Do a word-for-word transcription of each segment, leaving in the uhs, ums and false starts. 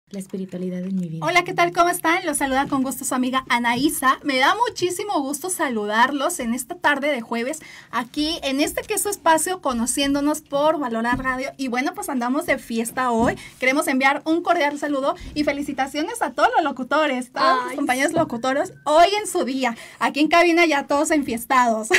la espiritualidad en mi vida. Hola, ¿qué tal? ¿Cómo están? Los saluda con gusto su amiga Anaísa. Me da muchísimo gusto saludarlos en esta tarde de jueves, aquí en este que es su espacio, conociéndonos por Valorar Radio. Y bueno, pues andamos de fiesta hoy. Queremos enviar un cordial saludo y felicitaciones a todos los locutores, todos Ay, los compañeros locutores, hoy en su día. Aquí en cabina ya todos enfiestados.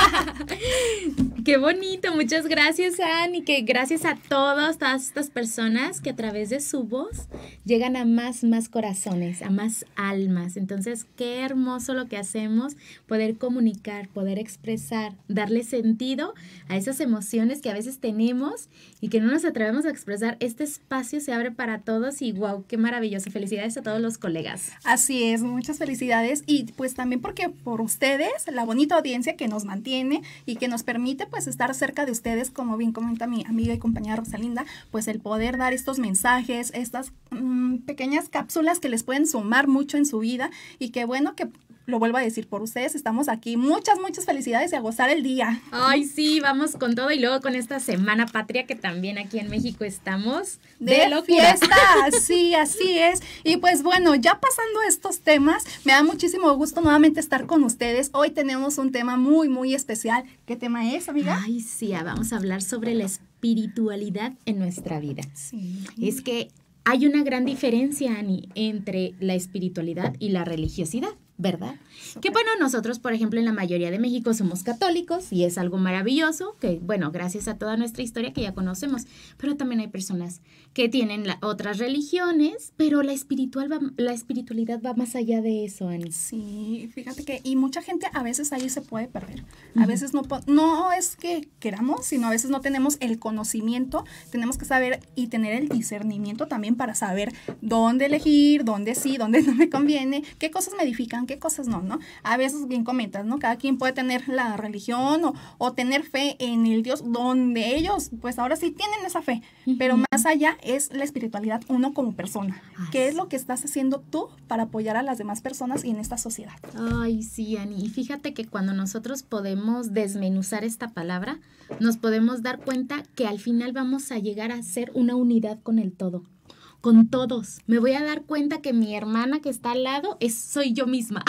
Qué bonito, muchas gracias, Ann, y que gracias a todos, todas estas personas que a través de su voz llegan a más, más corazones, a más almas. Entonces, qué hermoso lo que hacemos, poder comunicar, poder expresar, darle sentido a esas emociones que a veces tenemos y que no nos atrevemos a expresar. Este espacio se abre para todos y wow, qué maravilloso. Felicidades a todos los colegas. Así es, muchas felicidades y pues también porque por ustedes, la bonita audiencia que nos mantiene y que nos permite pues estar cerca de ustedes, como bien comenta mi amiga y compañera Rosalinda, pues el poder dar estos mensajes, estas mmm, pequeñas cápsulas que les pueden sumar mucho en su vida y que bueno que lo vuelvo a decir por ustedes, estamos aquí. Muchas, muchas felicidades y a gozar el día. Ay, sí, vamos con todo y luego con esta Semana Patria que también aquí en México estamos de, de locura. Fiesta. Sí, así es. Y pues bueno, ya pasando estos temas, me da muchísimo gusto nuevamente estar con ustedes. Hoy tenemos un tema muy, muy especial. ¿Qué tema es, amiga? Ay, sí, vamos a hablar sobre la espiritualidad en nuestra vida. Sí. Es que hay una gran diferencia, Ani, entre la espiritualidad y la religiosidad, ¿verdad? Super. Que bueno, nosotros, por ejemplo, en la mayoría de México somos católicos y es algo maravilloso, que bueno, gracias a toda nuestra historia que ya conocemos, pero también hay personas que tienen la, otras religiones, pero la, espiritual va, la espiritualidad va más allá de eso, Ani. Sí, fíjate que, y mucha gente a veces ahí se puede perder. A uh-huh. veces no, no es que queramos, sino a veces no tenemos el conocimiento, tenemos que saber y tener el discernimiento también para saber dónde elegir, dónde sí, dónde no me conviene, qué cosas me edifican, qué cosas no, ¿no? A veces bien comentas, ¿no? Cada quien puede tener la religión o, o tener fe en el Dios donde ellos, pues ahora sí tienen esa fe, uh-huh. pero más allá es la espiritualidad uno como persona. Ay, ¿qué es lo que estás haciendo tú para apoyar a las demás personas y en esta sociedad? Ay, sí, Ani, y fíjate que cuando nosotros podemos desmenuzar esta palabra, nos podemos dar cuenta que al final vamos a llegar a ser una unidad con el todo. Con todos. Me voy a dar cuenta que mi hermana que está al lado es, soy yo misma,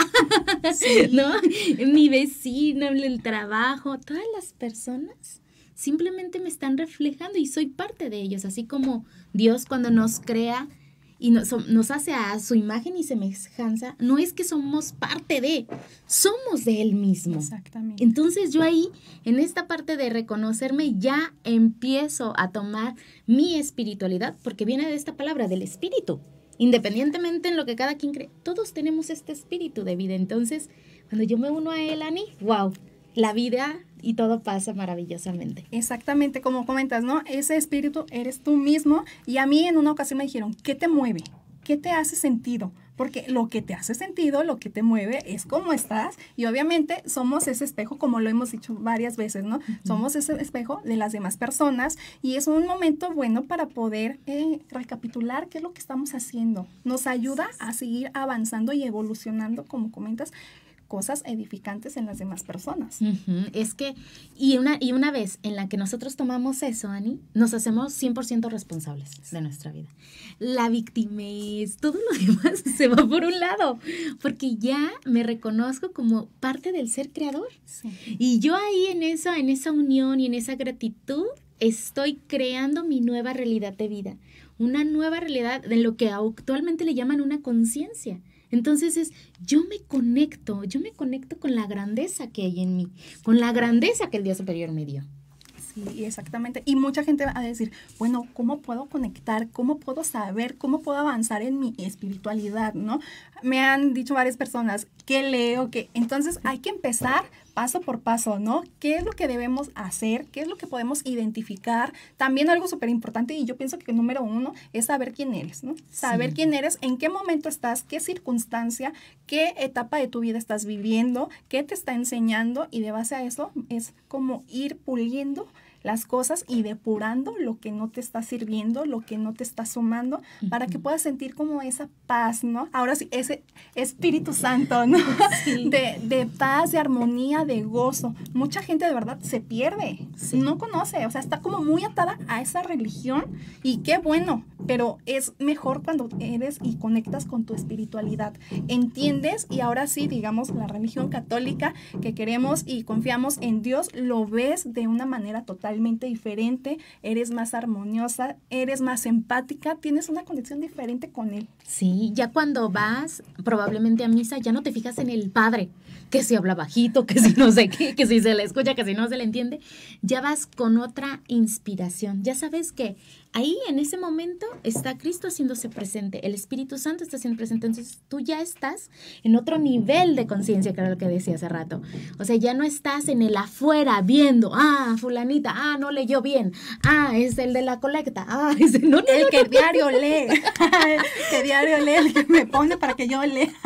sí. ¿no? Mi vecino, el trabajo, todas las personas simplemente me están reflejando y soy parte de ellos, así como Dios cuando nos crea y nos, nos hace a su imagen y semejanza, no es que somos parte de, somos de Él mismo. Exactamente. Entonces yo ahí, en esta parte de reconocerme, ya empiezo a tomar mi espiritualidad, porque viene de esta palabra, del espíritu. Independientemente en lo que cada quien cree, todos tenemos este espíritu de vida. Entonces, cuando yo me uno a Él, Ani, wow, la vida y todo pasa maravillosamente. Exactamente, como comentas, ¿no? Ese espíritu eres tú mismo. Y a mí en una ocasión me dijeron, ¿qué te mueve? ¿Qué te hace sentido? Porque lo que te hace sentido, lo que te mueve es cómo estás. Y obviamente somos ese espejo, como lo hemos dicho varias veces, ¿no? Uh-huh. Somos ese espejo de las demás personas. Y es un momento bueno para poder eh, recapitular qué es lo que estamos haciendo. Nos ayuda a seguir avanzando y evolucionando, como comentas, cosas edificantes en las demás personas. Uh-huh. Es que, y una, y una vez en la que nosotros tomamos eso, Ani, nos hacemos cien por ciento responsables de nuestra vida. La victimez, todo lo demás se va por un lado, porque ya me reconozco como parte del ser creador. Sí. Y yo ahí en esa, en esa unión y en esa gratitud estoy creando mi nueva realidad de vida, una nueva realidad de lo que actualmente le llaman una conciencia. Entonces es, yo me conecto, yo me conecto con la grandeza que hay en mí, con la grandeza que el Dios superior me dio. Sí, exactamente. Y mucha gente va a decir, bueno, ¿cómo puedo conectar? ¿Cómo puedo saber? ¿Cómo puedo avanzar en mi espiritualidad? ¿No? Me han dicho varias personas, ¿qué leo? ¿Qué? Entonces hay que empezar paso por paso, ¿no? ¿Qué es lo que debemos hacer? ¿Qué es lo que podemos identificar? También algo súper importante, y yo pienso que número uno es saber quién eres, ¿no? Saber sí. quién eres, en qué momento estás, qué circunstancia, qué etapa de tu vida estás viviendo, qué te está enseñando, y de base a eso es como ir puliendo las cosas y depurando lo que no te está sirviendo, lo que no te está sumando, uh-huh. para que puedas sentir como esa paz, ¿no? Ahora sí, ese Espíritu Santo, ¿no? Sí. De, de paz, de armonía, de gozo. Mucha gente de verdad se pierde, sí. no conoce, o sea, está como muy atada a esa religión y qué bueno, pero es mejor cuando eres y conectas con tu espiritualidad. Entiendes y ahora sí, digamos, la religión católica que queremos y confiamos en Dios, lo ves de una manera totalmente diferente, eres más armoniosa, eres más empática, tienes una conexión diferente con Él. Sí, ya cuando vas probablemente a misa, ya no te fijas en el padre, que si habla bajito, que si no sé qué, que si se le escucha, que si no se le entiende, ya vas con otra inspiración, ya sabes que ahí en ese momento está Cristo haciéndose presente, el Espíritu Santo está siendo presente, entonces tú ya estás en otro nivel de conciencia, que era lo que decía hace rato, o sea, ya no estás en el afuera viendo, ah, fulanita, ah, no leyó bien, ah, es el de la colecta, ah, es el, no, no, el no, que no, diario no. lee, que diario lee, el que me pone para que yo lea.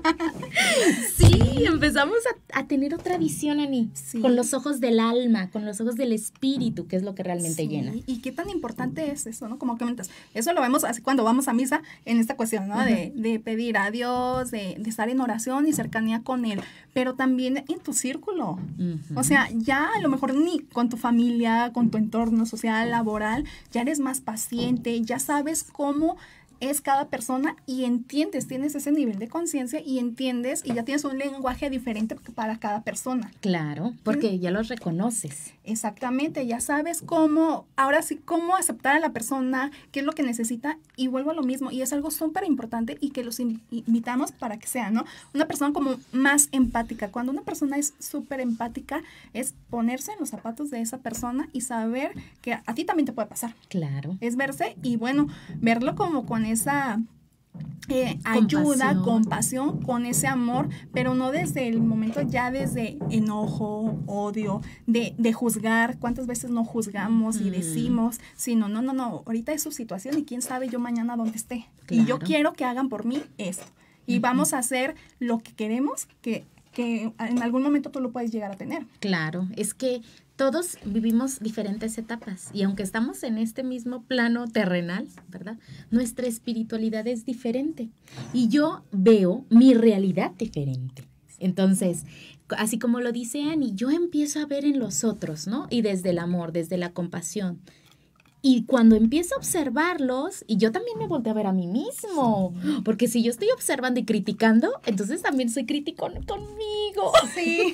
Sí, empezamos a, a tener otra visión, Ani, sí. con los ojos del alma, con los ojos del espíritu, que es lo que realmente sí. llena. Y qué tan importante es eso, ¿no? Como comentas, eso lo vemos así cuando vamos a misa en esta cuestión, ¿no? Uh-huh. De, de pedir a Dios, de, de estar en oración y cercanía con Él, pero también en tu círculo. Uh-huh. O sea, ya a lo mejor ni con tu familia, con tu entorno social, laboral, ya eres más paciente, ya sabes cómo es cada persona y entiendes, tienes ese nivel de conciencia y entiendes y ya tienes un lenguaje diferente para cada persona. Claro, porque ¿sí? ya los reconoces. Exactamente, ya sabes cómo, ahora sí, cómo aceptar a la persona, qué es lo que necesita y vuelvo a lo mismo y es algo súper importante y que los invitamos para que sea, ¿no? Una persona como más empática. Cuando una persona es súper empática es ponerse en los zapatos de esa persona y saber que a ti también te puede pasar. Claro. Es verse y bueno, verlo como con esa eh, ayuda, compasión. compasión, con ese amor, pero no desde el momento ya desde enojo, odio, de, de juzgar, cuántas veces no juzgamos mm. y decimos, sino no, no, no, ahorita es su situación y quién sabe yo mañana dónde esté. Claro. Y yo quiero que hagan por mí esto. Y uh-huh. vamos a hacer lo que queremos que, que en algún momento tú lo puedes llegar a tener. Claro, es que todos vivimos diferentes etapas y aunque estamos en este mismo plano terrenal, ¿verdad? Nuestra espiritualidad es diferente y yo veo mi realidad diferente. Entonces, así como lo dice Ani, yo empiezo a ver en los otros, ¿no? Y desde el amor, desde la compasión. Y cuando empiezo a observarlos, y yo también me volteo a ver a mí mismo, porque si yo estoy observando y criticando, entonces también soy crítico conmigo. Sí,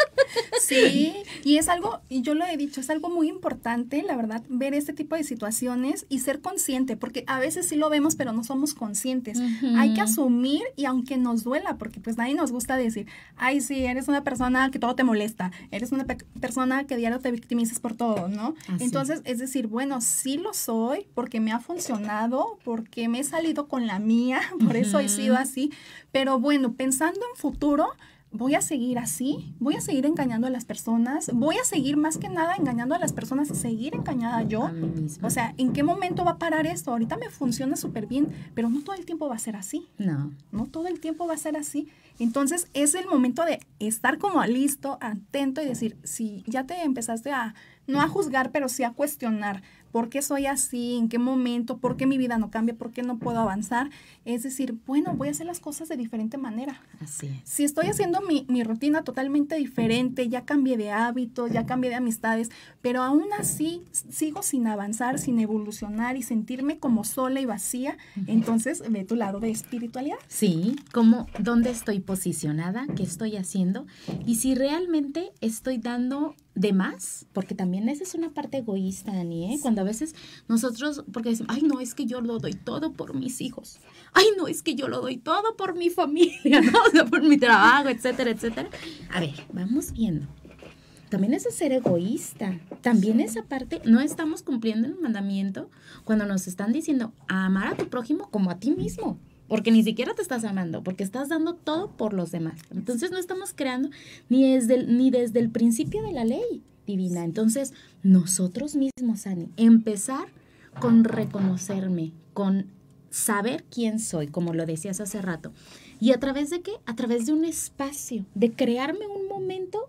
sí, y es algo, y yo lo he dicho, es algo muy importante, la verdad, ver este tipo de situaciones y ser consciente, porque a veces sí lo vemos, pero no somos conscientes. Uh-huh. Hay que asumir, y aunque nos duela, porque pues nadie nos gusta decir, ay, sí, eres una persona que todo te molesta, eres una pe- persona que diario te victimizas por todo, ¿no? Así. Entonces, es decir, bueno, sí lo soy porque me ha funcionado, porque me he salido con la mía, por uh-huh. eso he sido así, pero bueno, pensando en futuro, voy a seguir así, voy a seguir engañando a las personas, voy a seguir más que nada engañando a las personas, seguir engañada yo, o sea, ¿en qué momento va a parar esto? Ahorita me funciona súper bien, pero no todo el tiempo va a ser así, no, no todo el tiempo va a ser así. Entonces es el momento de estar como listo, atento y decir, si ya te empezaste a, no a juzgar, pero sí a cuestionar, ¿por qué soy así? ¿En qué momento? ¿Por qué mi vida no cambia? ¿Por qué no puedo avanzar? Es decir, bueno, voy a hacer las cosas de diferente manera. Así es. Si estoy haciendo mi, mi rutina totalmente diferente, ya cambié de hábitos, ya cambié de amistades, pero aún así sigo sin avanzar, sin evolucionar y sentirme como sola y vacía, uh-huh. entonces ve tu lado de espiritualidad. Sí, como dónde estoy posicionada, qué estoy haciendo y si realmente estoy dando de más, porque también esa es una parte egoísta, Ani, ¿eh? Cuando a veces nosotros, porque decimos, ay, no, es que yo lo doy todo por mis hijos, ay, no, es que yo lo doy todo por mi familia, ¿no? O sea, por mi trabajo, etcétera, etcétera. A ver, vamos viendo. También es ser egoísta, también esa parte, no estamos cumpliendo el mandamiento cuando nos están diciendo a amar a tu prójimo como a ti mismo. Porque ni siquiera te estás amando, porque estás dando todo por los demás. Entonces no estamos creando ni desde el, ni desde el principio de la ley divina. Entonces nosotros mismos, Ani, empezar con reconocerme, con saber quién soy, como lo decías hace rato. ¿Y a través de qué? A través de un espacio, de crearme un momento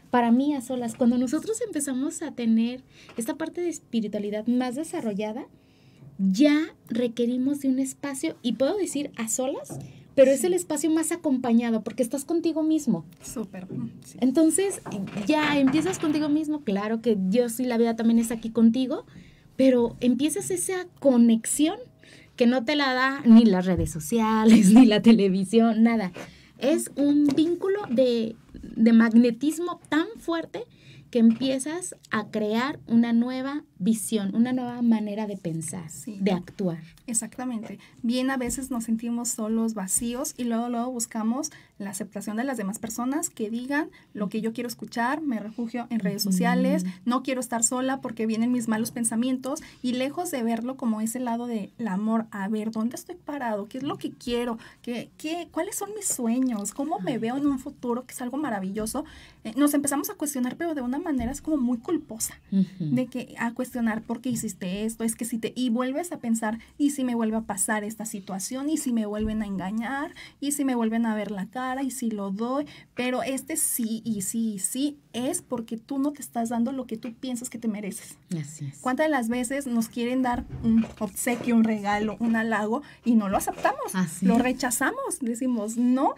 para mí a solas. Cuando nosotros empezamos a tener esta parte de espiritualidad más desarrollada, ya requerimos de un espacio, y puedo decir a solas, pero es el espacio más acompañado porque estás contigo mismo. Súper. Sí. Entonces, ya empiezas contigo mismo, claro que Dios y la vida también es aquí contigo, pero empiezas esa conexión que no te la da ni las redes sociales, ni la televisión, nada. Es un vínculo de, de magnetismo tan fuerte que empiezas a crear una nueva visión, una nueva manera de pensar, sí, de actuar. Exactamente. Bien, a veces nos sentimos solos, vacíos, y luego, luego buscamos la aceptación de las demás personas que digan lo que yo quiero escuchar, me refugio en redes sociales, no quiero estar sola porque vienen mis malos pensamientos, y lejos de verlo como ese lado del amor, a ver, ¿dónde estoy parado? ¿Qué es lo que quiero? ¿Qué, qué, ¿Cuáles son mis sueños? ¿Cómo me veo en un futuro? Que es algo maravilloso. Eh, nos empezamos a cuestionar, pero de una manera es como muy culposa, uh-huh. de que a cuestionar por qué hiciste esto, es que si te, y vuelves a pensar, y si me vuelve a pasar esta situación, y si me vuelven a engañar, y si me vuelven a ver la cara, y si lo doy, pero este sí, y sí, y sí, es porque tú no te estás dando lo que tú piensas que te mereces. Así es. ¿Cuántas de las veces nos quieren dar un obsequio, un regalo, un halago, y no lo aceptamos? Así. Lo rechazamos, decimos no.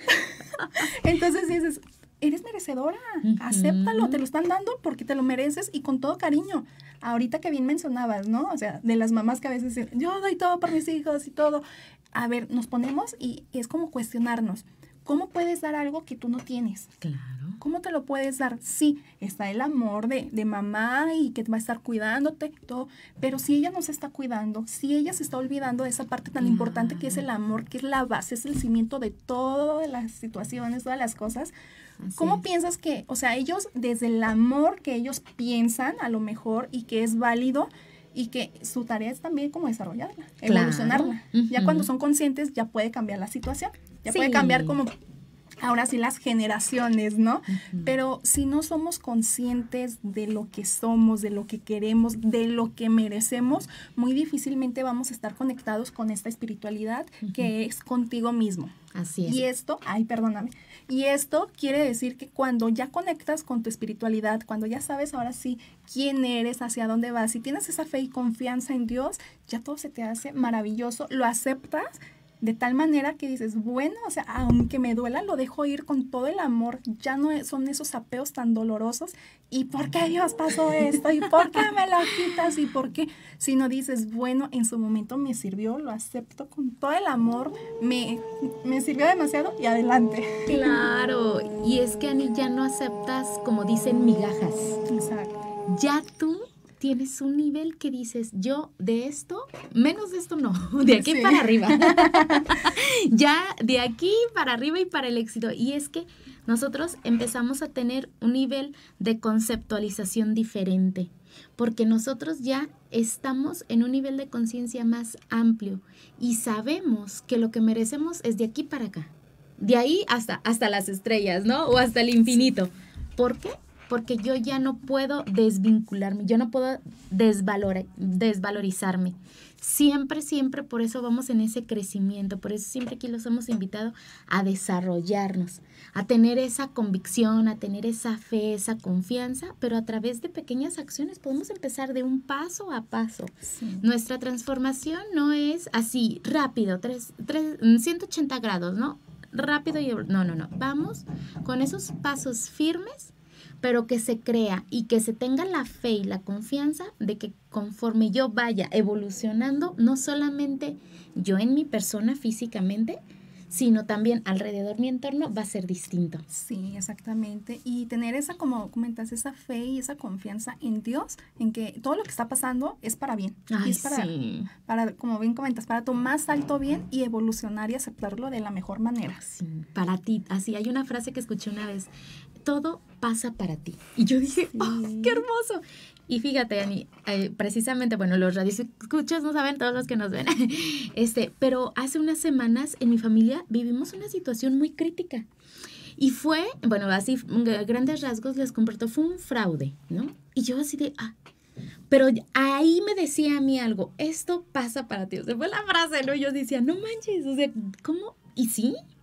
Entonces dices, eres merecedora, uh-huh. acéptalo, te lo están dando porque te lo mereces, y con todo cariño. Ahorita que bien mencionabas, ¿no? O sea, de las mamás que a veces dicen, yo doy todo por mis hijos y todo. A ver, nos ponemos y es como cuestionarnos, ¿cómo puedes dar algo que tú no tienes? Claro. ¿Cómo te lo puedes dar? Sí, está el amor de, de mamá y que va a estar cuidándote y todo, pero si ella no se está cuidando, si ella se está olvidando de esa parte tan claro. importante que es el amor, que es la base, es el cimiento de todas las situaciones, todas las cosas, así ¿cómo es. Piensas que, o sea, ellos desde el amor que ellos piensan a lo mejor y que es válido, y que su tarea es también como desarrollarla, claro. evolucionarla. Uh-huh. Ya cuando son conscientes ya puede cambiar la situación, ya sí. puede cambiar como ahora sí las generaciones, ¿no? Uh-huh. Pero si no somos conscientes de lo que somos, de lo que queremos, de lo que merecemos, muy difícilmente vamos a estar conectados con esta espiritualidad uh-huh. que es contigo mismo. Así es. Y esto, ay, perdóname, y esto quiere decir que cuando ya conectas con tu espiritualidad, cuando ya sabes ahora sí quién eres, hacia dónde vas, si tienes esa fe y confianza en Dios, ya todo se te hace maravilloso, lo aceptas de tal manera que dices, bueno, o sea, aunque me duela, lo dejo ir con todo el amor, ya no son esos apeos tan dolorosos, ¿y por qué Dios pasó esto? ¿Y por qué me lo quitas? ¿Y por qué? Si no dices, bueno, en su momento me sirvió, lo acepto con todo el amor, me, me sirvió demasiado y adelante. Claro, y es que, Ani, ya no aceptas, como dicen, migajas. Exacto. Ya tú tienes un nivel que dices, yo de esto, menos de esto no, de aquí sí. para arriba. Ya de aquí para arriba y para el éxito. Y es que nosotros empezamos a tener un nivel de conceptualización diferente, porque nosotros ya estamos en un nivel de conciencia más amplio y sabemos que lo que merecemos es de aquí para acá, de ahí hasta, hasta las estrellas, ¿no? O hasta el infinito. Sí. ¿Por qué? Porque yo ya no puedo desvincularme, yo no puedo desvalor, desvalorizarme. Siempre, siempre, por eso vamos en ese crecimiento, por eso siempre aquí los hemos invitado a desarrollarnos, a tener esa convicción, a tener esa fe, esa confianza, pero a través de pequeñas acciones podemos empezar de un paso a paso. Sí. Nuestra transformación no es así, rápido, tres, tres, ciento ochenta grados, ¿no? Rápido y... No, no, no. Vamos con esos pasos firmes, pero que se crea y que se tenga la fe y la confianza de que conforme yo vaya evolucionando, no solamente yo en mi persona físicamente, sino también alrededor mi entorno va a ser distinto. Sí, exactamente. Y tener esa, como comentas, esa fe y esa confianza en Dios, en que todo lo que está pasando es para bien. Ay, y es para, sí. para, como bien comentas, para tu más alto bien y evolucionar y aceptarlo de la mejor manera. Sí, para ti. Así, hay una frase que escuché una vez, todo pasa para ti. Y yo dije, sí. ¡Oh, qué hermoso! Y fíjate, Ani, eh, precisamente, bueno, los radioescuchas no saben, todos los que nos ven, este, pero hace unas semanas en mi familia vivimos una situación muy crítica. Y fue, bueno, así, grandes rasgos les comparto, fue un fraude, ¿no? Y yo así de, ah, pero ahí me decía a mí algo, esto pasa para ti. O sea, fue la frase, ¿no? Yo decía, no manches, o sea, ¿cómo? ¿Y sí?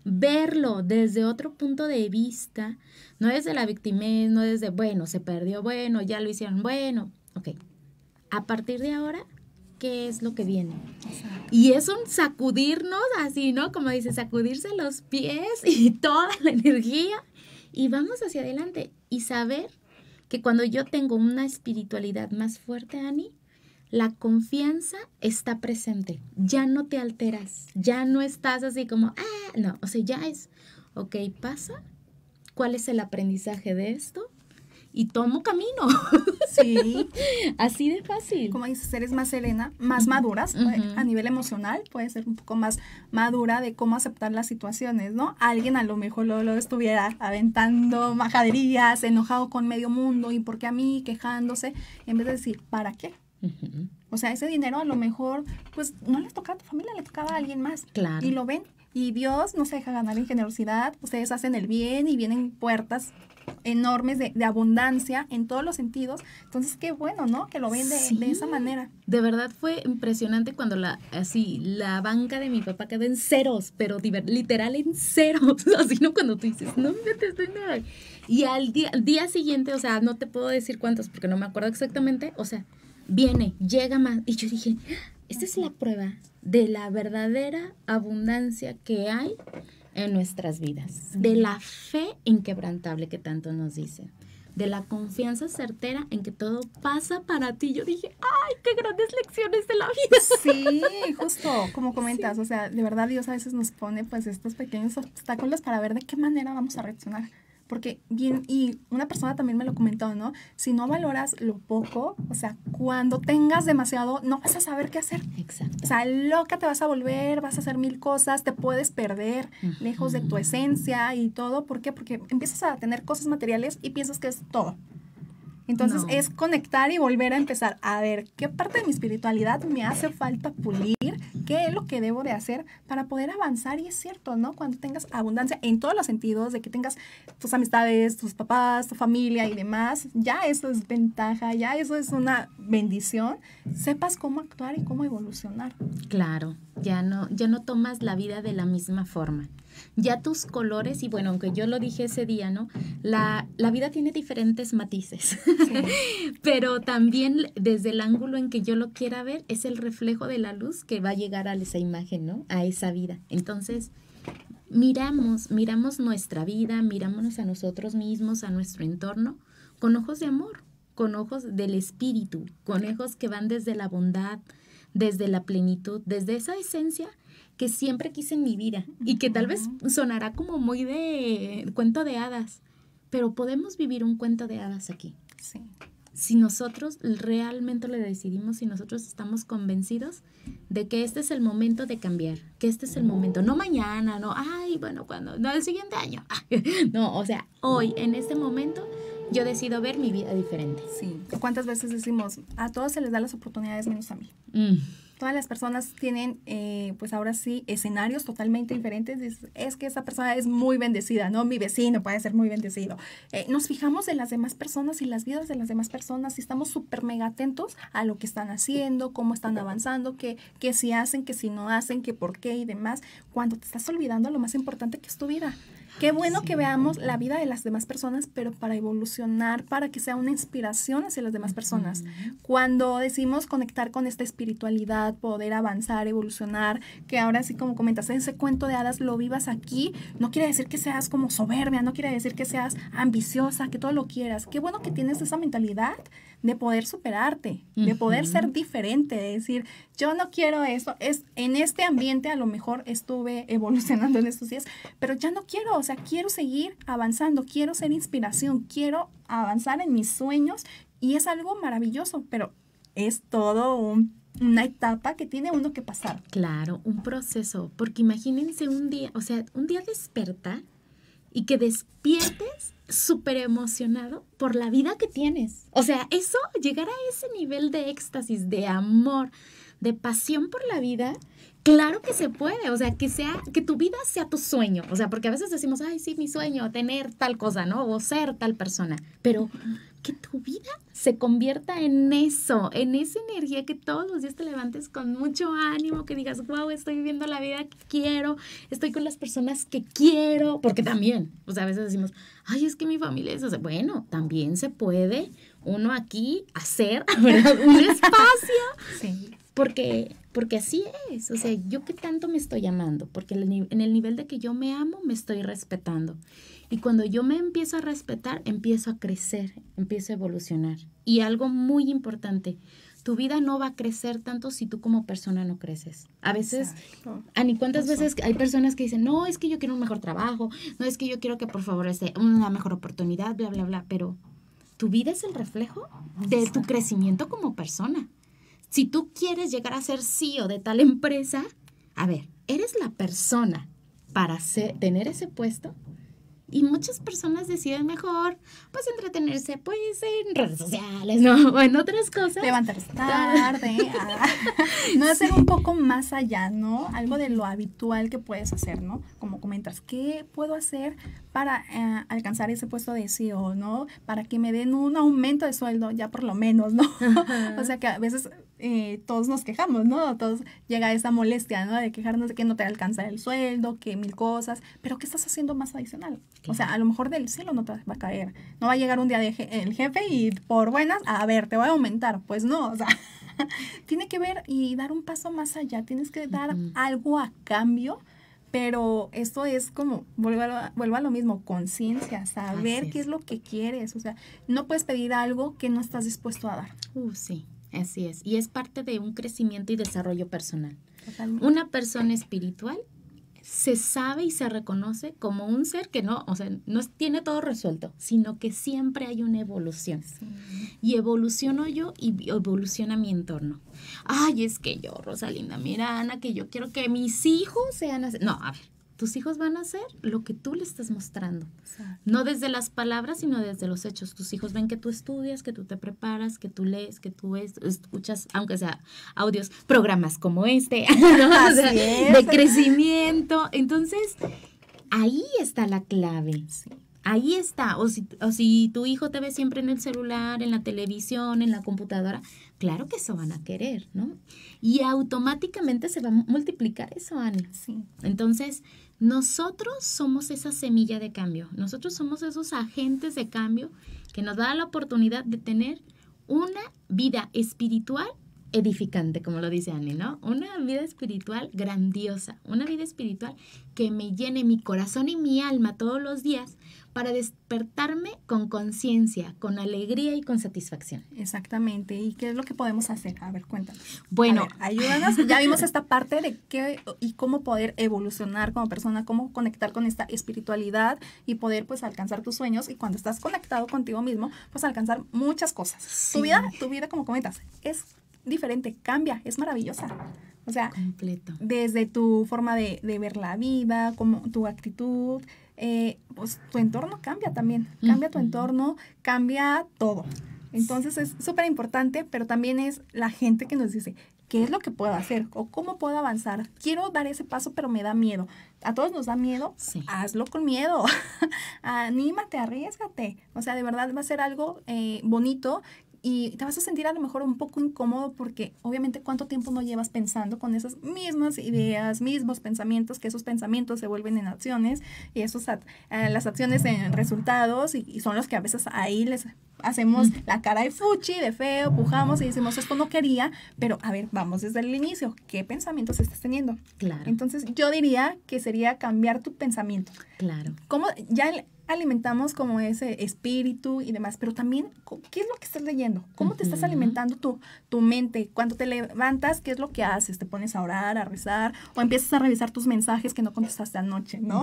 verlo desde otro punto de vista, no desde la victimez, no desde, bueno, se perdió, bueno, ya lo hicieron, bueno, ok. A partir de ahora, ¿qué es lo que viene? Exacto. Y es un sacudirnos así, ¿no? Como dice, sacudirse los pies y toda la energía y vamos hacia adelante y saber que cuando yo tengo una espiritualidad más fuerte, Ani, la confianza está presente, ya no te alteras, ya no estás así como, ah, no, o sea, ya es, ok, pasa, ¿cuál es el aprendizaje de esto? Y tomo camino. Sí. Así de fácil. Como dices, eres más serena, más maduras, uh-huh. A nivel emocional, puedes ser un poco más madura de cómo aceptar las situaciones, ¿no? Alguien a lo mejor lo, lo estuviera aventando majaderías, enojado con medio mundo, y por qué a mí, quejándose, en vez de decir, ¿para qué? Uh-huh. O sea, ese dinero a lo mejor, pues, no le tocaba a tu familia, le tocaba a alguien más. Claro. Y lo ven, y Dios no se deja ganar en generosidad, ustedes hacen el bien y vienen puertas enormes de, de abundancia en todos los sentidos. Entonces, qué bueno, ¿no? Que lo ven de, sí, de esa manera. De verdad fue impresionante cuando la así la banca de mi papá quedó en ceros, pero diver, literal en ceros. Así, ¿no? Cuando tú dices, no me te estoy nada. Y al día, al día siguiente, o sea, no te puedo decir cuántos porque no me acuerdo exactamente, o sea, viene, llega más. Y yo dije, esta es la prueba de la verdadera abundancia que hay en nuestras vidas, de la fe inquebrantable que tanto nos dicen, de la confianza certera en que todo pasa para ti. Yo dije, ¡ay, qué grandes lecciones de la vida! Sí, justo, como comentas, sí. O sea, de verdad Dios a veces nos pone pues estos pequeños obstáculos para ver de qué manera vamos a reaccionar. Porque bien, y una persona también me lo comentó, ¿no? Si no valoras lo poco, o sea, cuando tengas demasiado, no vas a saber qué hacer. Exacto. O sea, loca te vas a volver, vas a hacer mil cosas, te puedes perder uh-huh. lejos de tu esencia y todo. ¿Por qué? Porque empiezas a tener cosas materiales y piensas que es todo. Entonces, no. es conectar y volver a empezar a ver qué parte de mi espiritualidad me hace falta pulir, qué es lo que debo de hacer para poder avanzar. Y es cierto, ¿no? Cuando tengas abundancia en todos los sentidos, de que tengas tus amistades, tus papás, tu familia y demás, ya eso es ventaja, ya eso es una bendición. Sepas cómo actuar y cómo evolucionar. Claro, ya no, ya no tomas la vida de la misma forma. Ya tus colores, y bueno, aunque yo lo dije ese día, ¿no? La, la vida tiene diferentes matices, sí. Pero también desde el ángulo en que yo lo quiera ver, es el reflejo de la luz que va a llegar a esa imagen, ¿no? A esa vida. Entonces, miramos, miramos nuestra vida, mirámonos a nosotros mismos, a nuestro entorno, con ojos de amor, con ojos del espíritu, con ojos que van desde la bondad, desde la plenitud, desde esa esencia que siempre quise en mi vida y que tal vez sonará como muy de cuento de hadas, pero podemos vivir un cuento de hadas aquí. Sí. Si nosotros realmente lo decidimos, si nosotros estamos convencidos de que este es el momento de cambiar, que este es el momento, no mañana, no, ay, bueno, cuando, no, el siguiente año, no, o sea, hoy, en este momento, yo decido ver mi vida diferente. Sí. ¿Cuántas veces decimos, a todos se les da las oportunidades menos a mí? Mm. Todas las personas tienen, eh, pues ahora sí, escenarios totalmente diferentes. Es, es que esa persona es muy bendecida, ¿no? Mi vecino puede ser muy bendecido. Eh, nos fijamos en las demás personas y las vidas de las demás personas y estamos súper mega atentos a lo que están haciendo, cómo están avanzando, qué, qué si hacen, qué si no hacen, qué por qué y demás. Cuando te estás olvidando lo más importante que es tu vida. Qué bueno sí. que veamos la vida de las demás personas, pero para evolucionar, para que sea una inspiración hacia las demás personas. Uh-huh. Cuando decimos conectar con esta espiritualidad, poder avanzar, evolucionar, que ahora sí como comentaste, ese cuento de hadas lo vivas aquí, no quiere decir que seas como soberbia, no quiere decir que seas ambiciosa, que todo lo quieras. Qué bueno que tienes esa mentalidad de poder superarte, uh-huh. de poder ser diferente, de decir, yo no quiero esto, es en este ambiente a lo mejor estuve evolucionando en estos días, pero ya no quiero, o sea, quiero seguir avanzando, quiero ser inspiración, quiero avanzar en mis sueños y es algo maravilloso, pero es todo un, una etapa que tiene uno que pasar. Claro, un proceso, porque imagínense un día, o sea, un día despertar y que despiertes súper emocionado por la vida que tienes. O sea, eso, llegar a ese nivel de éxtasis, de amor, de pasión por la vida, claro que se puede. O sea, que sea, que tu vida sea tu sueño. O sea, porque a veces decimos, ay, sí, mi sueño, tener tal cosa, ¿no? O ser tal persona. Pero que tu vida se convierta en eso, en esa energía, que todos los días te levantes con mucho ánimo, que digas, wow, estoy viviendo la vida que quiero, estoy con las personas que quiero, porque también, pues a veces decimos, ay, es que mi familia es, o sea, bueno, también se puede uno aquí hacer, ¿verdad? Un espacio, Sí. porque, porque así es, o sea, yo qué tanto me estoy amando, porque en el nivel de que yo me amo, me estoy respetando. Y cuando yo me empiezo a respetar, empiezo a crecer, empiezo a evolucionar. Y algo muy importante, tu vida no va a crecer tanto si tú como persona no creces. A veces, Exacto. Ani, ¿cuántas Eso. veces hay personas que dicen, no, es que yo quiero un mejor trabajo, no, es que yo quiero que por favor esté una mejor oportunidad, bla, bla, bla, pero tu vida es el reflejo de tu crecimiento como persona. Si tú quieres llegar a ser C E O de tal empresa, a ver, eres la persona para ser, tener ese puesto. Y muchas personas deciden mejor, pues, entretenerse, pues, en redes sociales, ¿no? O en otras cosas. Levantarse tarde, a, no hacer un poco más allá, ¿no? Algo de lo habitual que puedes hacer, ¿no? Como comentas, ¿qué puedo hacer para eh, alcanzar ese puesto de C E O, ¿no? Para que me den un aumento de sueldo, ya por lo menos, ¿no? O sea que a veces eh, todos nos quejamos, ¿no? Todos llega esa molestia, ¿no? De quejarnos de que no te alcanza el sueldo, que mil cosas, pero ¿qué estás haciendo más adicional? O sea, a lo mejor del cielo no te va a caer. No va a llegar un día de je- el jefe y por buenas, a ver, te voy a aumentar. Pues no, o sea, tiene que ver y dar un paso más allá. Tienes que dar Ujú. algo a cambio, pero esto es como, vuelvo a, vuelvo a lo mismo, conciencia, saber Así qué es. es lo que quieres. O sea, no puedes pedir algo que no estás dispuesto a dar. Uh, sí, así es. Y es parte de un crecimiento y desarrollo personal. Totalmente. Una persona espiritual se sabe y se reconoce como un ser que no, o sea, no es- tiene todo resuelto, sino que siempre hay una evolución. Sí. Y evoluciono yo y evoluciona mi entorno. Ay, es que yo, Rosalinda Mirana, que yo quiero que mis hijos sean así. No, a ver, tus hijos van a hacer lo que tú le estás mostrando. Exacto. No desde las palabras, sino desde los hechos. Tus hijos ven que tú estudias, que tú te preparas, que tú lees, que tú es- escuchas, aunque sea audios, programas como este, ¿no? O sea, Así es. de crecimiento. Entonces, ahí está la clave. Sí. Ahí está. O si, o si tu hijo te ve siempre en el celular, en la televisión, en la computadora, claro que eso van a querer, ¿no? Y automáticamente se va a multiplicar eso, Ani. Sí. Entonces, nosotros somos esa semilla de cambio. Nosotros somos esos agentes de cambio que nos da la oportunidad de tener una vida espiritual edificante, como lo dice Ani, ¿no? Una vida espiritual grandiosa, una vida espiritual que me llene mi corazón y mi alma todos los días para despertarme con conciencia, con alegría y con satisfacción. Exactamente. ¿Y qué es lo que podemos hacer? A ver, cuéntanos. Bueno, A ver, ayúdanos. Ya vimos esta parte de qué y cómo poder evolucionar como persona, cómo conectar con esta espiritualidad y poder pues alcanzar tus sueños. Y cuando estás conectado contigo mismo, pues alcanzar muchas cosas. Sí. Tu vida, tu vida, como comentas, es diferente, cambia, es maravillosa. O sea, completo. desde tu forma de, de ver la vida, como tu actitud, eh, pues tu entorno cambia también, cambia tu Ujú. entorno, cambia todo. Entonces es súper importante, pero también es la gente que nos dice, ¿qué es lo que puedo hacer? ¿O cómo puedo avanzar? Quiero dar ese paso, pero me da miedo. A todos nos da miedo, Sí. hazlo con miedo. Anímate, arriésgate. O sea, de verdad va a ser algo eh, bonito. Y te vas a sentir a lo mejor un poco incómodo porque obviamente cuánto tiempo no llevas pensando con esas mismas ideas, mismos pensamientos, que esos pensamientos se vuelven en acciones y esos at- eh, las acciones en resultados y, y son los que a veces ahí les hacemos la cara de fuchi, de feo, pujamos y decimos esto no quería, pero a ver, vamos desde el inicio, ¿qué pensamientos estás teniendo? Claro, Entonces yo diría que sería cambiar tu pensamiento. claro. ¿Cómo ya el- alimentamos como ese espíritu y demás? Pero también, co- ¿qué es lo que estás leyendo? ¿Cómo te estás Ujú. alimentando tu, tu mente? Cuando te levantas, ¿qué es lo que haces? ¿Te pones a orar, a rezar? ¿O empiezas a revisar tus mensajes que no contestaste anoche, no?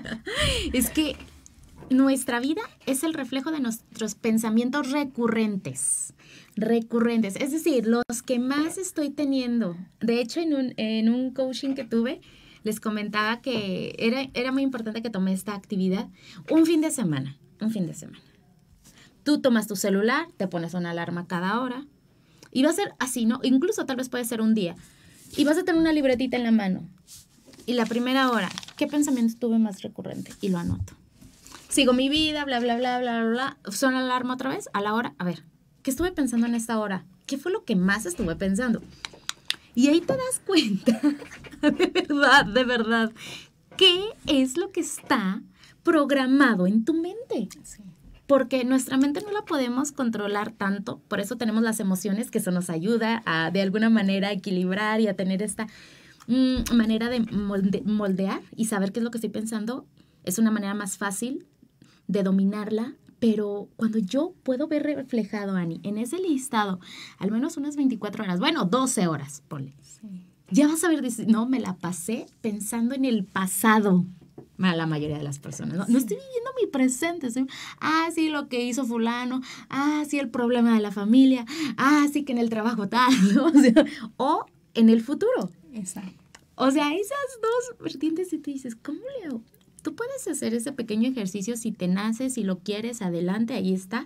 Es que nuestra vida es el reflejo de nuestros pensamientos recurrentes, recurrentes, es decir, los que más estoy teniendo. De hecho, en un, en un coaching que tuve, les comentaba que era, era muy importante que tomé esta actividad un fin de semana, un fin de semana. Tú tomas tu celular, te pones una alarma cada hora y va a ser así, ¿no? Incluso tal vez puede ser un día. Y vas a tener una libretita en la mano. Y la primera hora, ¿qué pensamiento tuve más recurrente? Y lo anoto. sigo mi vida, bla, bla, bla, bla, bla, bla. Suena la alarma otra vez, a la hora, a ver, ¿qué estuve pensando en esta hora? ¿Qué fue lo que más estuve pensando? Y ahí te das cuenta, de verdad, de verdad, qué es lo que está programado en tu mente. Sí. Porque nuestra mente no la podemos controlar tanto, por eso tenemos las emociones, que eso nos ayuda a de alguna manera a equilibrar y a tener esta mm, manera de molde, moldear y saber qué es lo que estoy pensando. Es una manera más fácil de dominarla, pero cuando yo puedo ver reflejado, Ani, en ese listado, al menos unas veinticuatro horas, bueno, doce horas, ponle. Sí. Ya vas a ver, dice, no, me la pasé pensando en el pasado. A la mayoría de las personas, ¿no? No estoy viviendo mi presente. Estoy, ah, sí, lo que hizo fulano. Ah, sí, el problema de la familia. Ah, sí, que en el trabajo tal, ¿no? O sea, o en el futuro. Exacto. O sea, esas dos vertientes y tú dices, ¿cómo le hago? Tú puedes hacer ese pequeño ejercicio si te naces, si lo quieres, adelante, ahí está.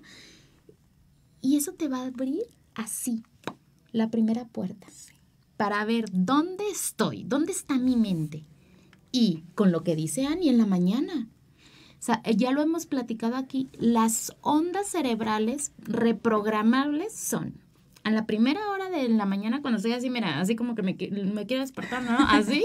Y eso te va a abrir así la primera puerta para ver dónde estoy, dónde está mi mente. Y con lo que dice Ani en la mañana, o sea, ya lo hemos platicado aquí, las ondas cerebrales reprogramables son a la primera hora de la mañana cuando estoy así, mira, así como que me, me quiero despertar, ¿no? Así.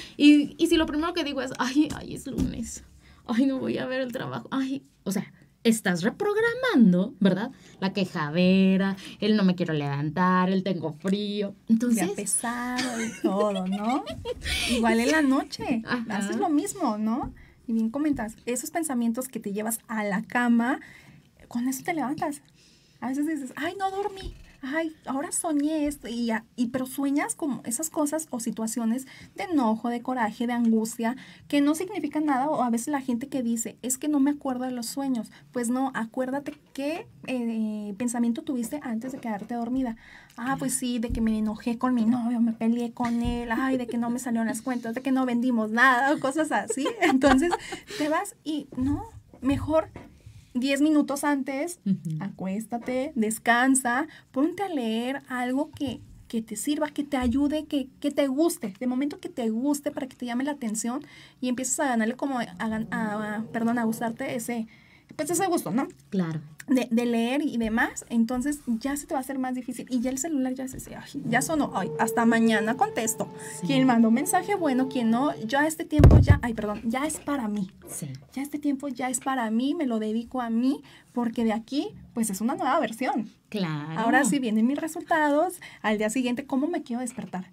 Y, y si lo primero que digo es, ay, ay, es lunes, ay, no voy a ver el trabajo, ay, o sea, estás reprogramando, ¿verdad? La quejadera, el no me quiero levantar, el tengo frío. Entonces, ya pesado y todo, ¿no? Igual en la noche, Ajá. haces lo mismo, ¿no? Y bien comentas, esos pensamientos que te llevas a la cama, con eso te levantas. A veces dices, ay, no dormí. Ay, ahora soñé esto, y, ya, y pero sueñas como esas cosas o situaciones de enojo, de coraje, de angustia, que no significan nada, o a veces la gente que dice, es que no me acuerdo de los sueños. Pues no, acuérdate qué eh, pensamiento tuviste antes de quedarte dormida. Ah, pues sí, de que me enojé con mi novio, me peleé con él, ay, de que no me salieron las cuentas, de que no vendimos nada, o cosas así. Entonces te vas y no, mejor diez minutos antes, uh-huh. acuéstate, descansa, ponte a leer algo que, que te sirva, que te ayude, que, que te guste, de momento que te guste para que te llame la atención y empieces a ganarle como, a, a, a, perdón, a gustarte ese, pues ese gusto, ¿no? Claro. De, de leer y demás, entonces ya se te va a hacer más difícil. Y ya el celular ya se ay, ya sonó, ay, hasta mañana contesto. Sí. Quien mandó un mensaje, bueno, quien no, ya este tiempo ya, ay, perdón, ya es para mí. Sí. Ya este tiempo ya es para mí, me lo dedico a mí, porque de aquí, pues es una nueva versión. Claro. Ahora sí vienen mis resultados, al día siguiente, ¿cómo me quiero despertar?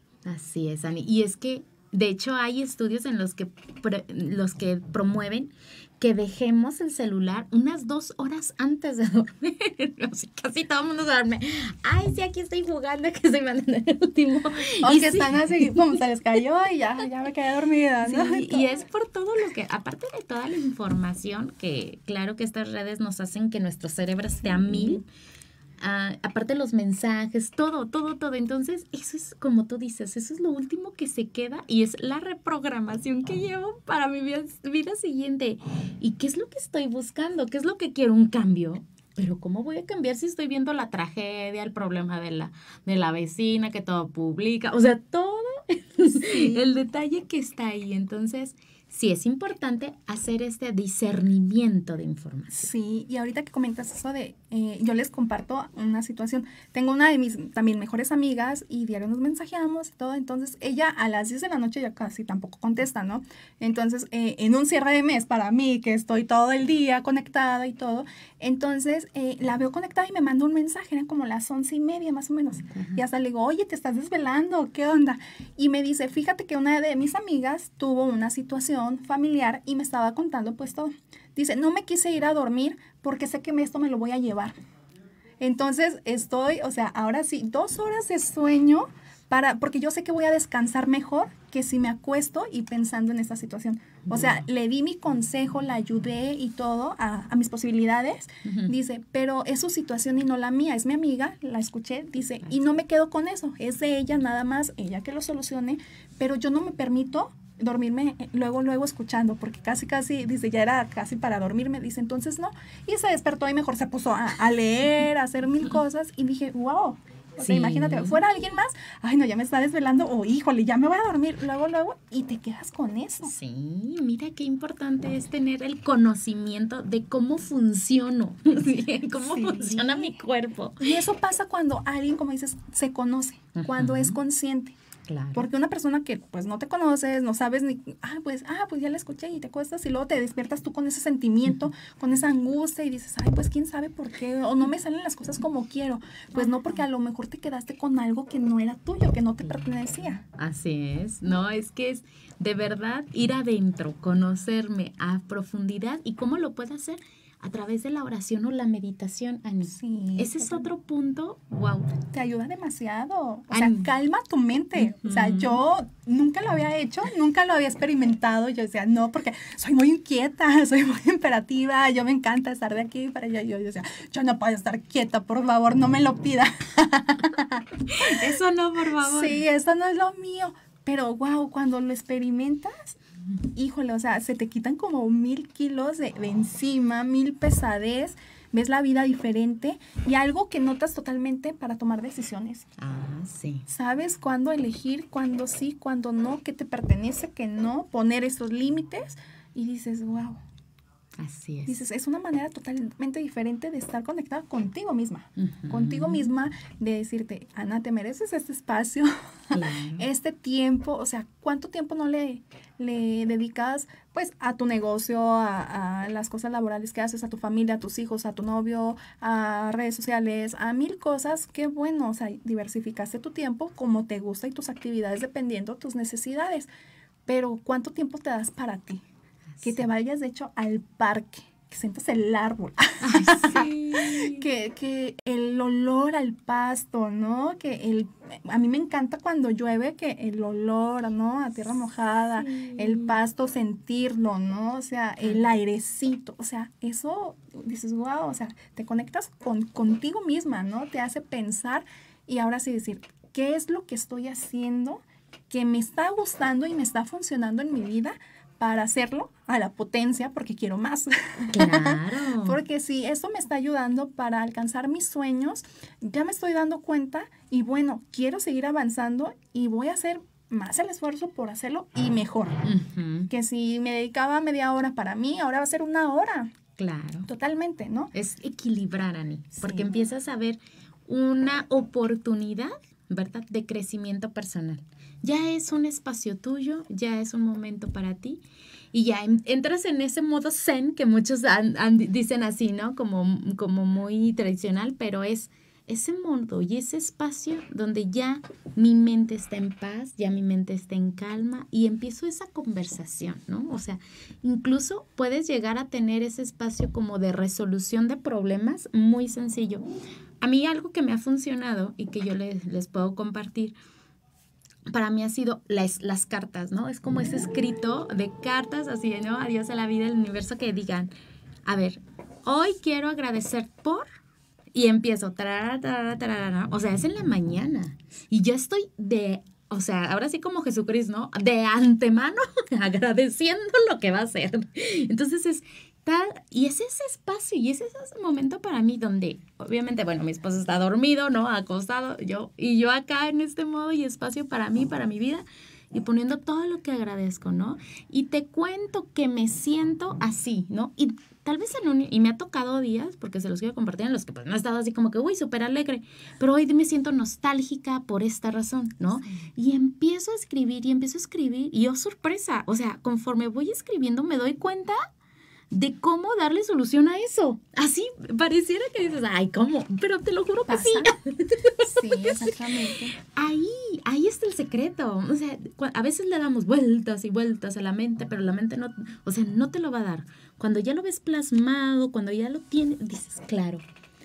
Así es, Ani. Y es que, de hecho, hay estudios en los que, pre, los que promueven que dejemos el celular unas dos horas antes de dormir. O sea, casi todo el mundo duerme. Ay, sí, aquí estoy jugando, que estoy mandando el último. O que sí. Están así, como se les cayó y ya, ya me quedé dormida, ¿no? Sí, y es por todo lo que, aparte de toda la información, que claro que estas redes nos hacen que nuestro cerebro esté a mil, Uh, aparte los mensajes, todo, todo, todo. Entonces, eso es, como tú dices, eso es lo último que se queda y es la reprogramación que llevo para mi vida, vida siguiente. ¿Y qué es lo que estoy buscando? ¿Qué es lo que quiero? Un cambio. Pero ¿cómo voy a cambiar si estoy viendo la tragedia, el problema de la, de la vecina que todo publica? O sea, todo sí. el detalle que está ahí. Entonces, sí es importante hacer este discernimiento de información. Sí, y ahorita que comentas eso de, eh, yo les comparto una situación. Tengo una de mis también mejores amigas y diario nos mensajeamos y todo. Entonces, ella a las diez de la noche ya casi tampoco contesta, ¿no? Entonces, eh, en un cierre de mes para mí, que estoy todo el día conectada y todo, entonces eh, la veo conectada y me manda un mensaje, eran como las once y media más o menos. Uh-huh. Y hasta le digo, oye, ¿te estás desvelando? ¿Qué onda? Y me dice, fíjate que una de mis amigas tuvo una situación familiar y me estaba contando pues todo. Dice, no me quise ir a dormir porque sé que esto me lo voy a llevar. Entonces estoy, o sea, ahora sí, dos horas de sueño para, porque yo sé que voy a descansar mejor que si me acuesto y pensando en esta situación. O sea, le di mi consejo, la ayudé y todo a, a mis posibilidades. Uh-huh. Dice, pero es su situación y no la mía, es mi amiga, la escuché, dice, y no me quedo con eso, es de ella nada más, ella que lo solucione, pero yo no me permito dormirme luego, luego escuchando, porque casi, casi, dice, ya era casi para dormirme, dice, entonces no, y se despertó y mejor se puso a, a leer, a hacer mil cosas, y dije, wow, O Sí. sea, imagínate, fuera alguien más, ay, no, ya me está desvelando, o híjole, ya me voy a dormir, luego, luego, y te quedas con eso. Sí, mira qué importante es tener el conocimiento de cómo funciono, sí, cómo Sí. funciona mi cuerpo. Y eso pasa cuando alguien, como dices, se conoce, cuando Ujú. es consciente. Claro. Porque una persona que pues no te conoces, no sabes ni, ah, pues, ah, pues ya la escuché y te acuestas y luego te despiertas tú con ese sentimiento, con esa angustia y dices, ay, pues quién sabe por qué, o no me salen las cosas como quiero. Pues no, porque a lo mejor te quedaste con algo que no era tuyo, que no te pertenecía. Así es, no, es que es de verdad ir adentro, conocerme a profundidad. ¿Y cómo lo puedo hacer? A través de la oración o la meditación, Ani. Sí. Ese es otro punto, wow. Te ayuda demasiado. O sea, Ay. calma tu mente. O sea, Ujú. yo nunca lo había hecho, nunca lo había experimentado. Yo decía, no, porque soy muy inquieta, soy muy imperativa, yo me encanta estar de aquí para allá. Yo, yo decía, yo no puedo estar quieta, por favor, no me lo pida. Eso no, por favor. Sí, eso no es lo mío. Pero, wow, cuando lo experimentas, híjole, o sea, se te quitan como mil kilos de, de encima, mil pesadez, ves la vida diferente y algo que notas totalmente para tomar decisiones. Ah, sí. ¿Sabes cuándo elegir, cuándo sí, cuándo no, qué te pertenece, qué no, poner esos límites? Y dices, wow, Así es. dices, es una manera totalmente diferente de estar conectada contigo misma. Ujú. Contigo misma, de decirte, Ana, te mereces este espacio, Claro. este tiempo, o sea, ¿cuánto tiempo no le, le dedicas pues a tu negocio, a, a las cosas laborales que haces, a tu familia, a tus hijos, a tu novio, a redes sociales, a mil cosas? Qué bueno, o sea, diversificaste tu tiempo como te gusta y tus actividades dependiendo de tus necesidades, pero ¿cuánto tiempo te das para ti? Que te vayas, de hecho, al parque, que sientas el árbol, Ay, sí. que, que el olor al pasto, ¿no? Que el, a mí me encanta cuando llueve, que el olor, ¿no? A tierra mojada, Sí. el pasto, sentirlo, ¿no? O sea, el airecito, o sea, eso, dices, wow, o sea, te conectas con, contigo misma, ¿no? Te hace pensar y ahora sí decir, ¿qué es lo que estoy haciendo que me está gustando y me está funcionando en mi vida para hacerlo a la potencia porque quiero más? Claro. Porque si eso me está ayudando para alcanzar mis sueños, ya me estoy dando cuenta y bueno, quiero seguir avanzando y voy a hacer más el esfuerzo por hacerlo y mejor. Ujú. Que si me dedicaba media hora para mí, ahora va a ser una hora. Claro. Totalmente, ¿no? Es equilibrar, Ani, porque Sí. empiezas a ver una oportunidad, ¿verdad?, de crecimiento personal. Ya es un espacio tuyo, ya es un momento para ti y ya en- entras en ese modo zen que muchos han- han- dicen así, ¿no? Como, como muy tradicional, pero es ese modo y ese espacio donde ya mi mente está en paz, ya mi mente está en calma y empiezo esa conversación, ¿no? O sea, incluso puedes llegar a tener ese espacio como de resolución de problemas muy sencillo. A mí algo que me ha funcionado y que yo les, les puedo compartir, para mí ha sido las, las cartas, ¿no? Es como ese escrito de cartas así, ¿no? Adiós a la vida, al universo, que digan, a ver, hoy quiero agradecer por... Y empiezo, tarara, tarara, tarara, o sea, es en la mañana. Y ya estoy de, o sea, ahora sí como Jesucristo, ¿no? De antemano agradeciendo lo que va a hacer. Entonces es tal, y es ese espacio, y es ese momento para mí donde, obviamente, bueno, mi esposo está dormido, ¿no? Acostado, yo, y yo acá en este modo y espacio para mí, para mi vida, y poniendo todo lo que agradezco, ¿no? Y te cuento que me siento así, ¿no? Y tal vez en un, y me ha tocado días, porque se los quiero compartir, en los que pues no he estado así como que, uy, súper alegre, pero hoy me siento nostálgica por esta razón, ¿no? Sí. Y empiezo a escribir, y empiezo a escribir, y oh, sorpresa, o sea, conforme voy escribiendo me doy cuenta de cómo darle solución a eso. Así, pareciera que dices, ay, ¿cómo? Pero te lo juro que ¿Pasa? sí. Sí, exactamente. Ahí, ahí está el secreto. O sea, cu- a veces le damos vueltas y vueltas a la mente, pero la mente no, o sea, no te lo va a dar. Cuando ya lo ves plasmado, cuando ya lo tienes, dices, claro,